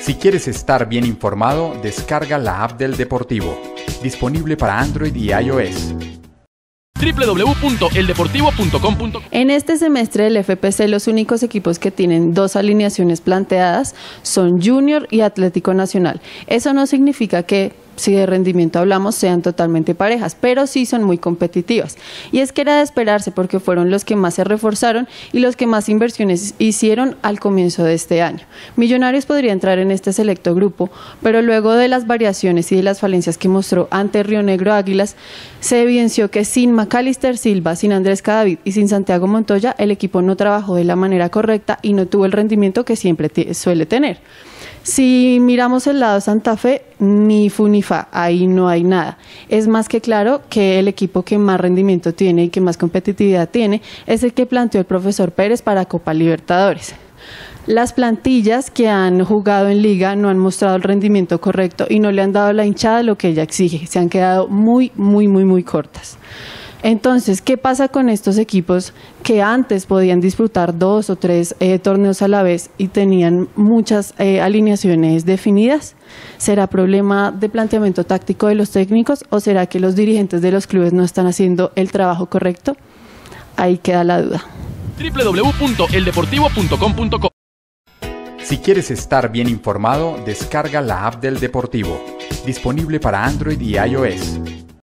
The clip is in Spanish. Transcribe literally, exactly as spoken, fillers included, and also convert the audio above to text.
Si quieres estar bien informado, descarga la app del Deportivo, disponible para Android y iOS. doble u doble u doble u punto el deportivo punto com punto co. En este semestre del F P C, los únicos equipos que tienen dos alineaciones planteadas son Junior y Atlético Nacional. Eso no significa que, si de rendimiento hablamos, sean totalmente parejas, pero sí son muy competitivas. Y es que era de esperarse porque fueron los que más se reforzaron y los que más inversiones hicieron al comienzo de este año. Millonarios podría entrar en este selecto grupo, pero luego de las variaciones y de las falencias que mostró ante Río Negro Águilas, se evidenció que sin Macalister Silva, sin Andrés Cadavid y sin Santiago Montoya, el equipo no trabajó de la manera correcta y no tuvo el rendimiento que siempre suele tener. Si miramos el lado Santa Fe, ni fu ni fa, ahí no hay nada. Es más que claro que el equipo que más rendimiento tiene y que más competitividad tiene es el que planteó el profesor Pérez para Copa Libertadores. Las plantillas que han jugado en liga no han mostrado el rendimiento correcto y no le han dado a la hinchada lo que ella exige. Se han quedado muy, muy, muy, muy cortas. Entonces, ¿qué pasa con estos equipos que antes podían disputar dos o tres eh, torneos a la vez y tenían muchas eh, alineaciones definidas? ¿Será problema de planteamiento táctico de los técnicos o será que los dirigentes de los clubes no están haciendo el trabajo correcto? Ahí queda la duda. doble u doble u doble u punto el deportivo punto com punto co. Si quieres estar bien informado, descarga la app del Deportivo, disponible para Android y iOS.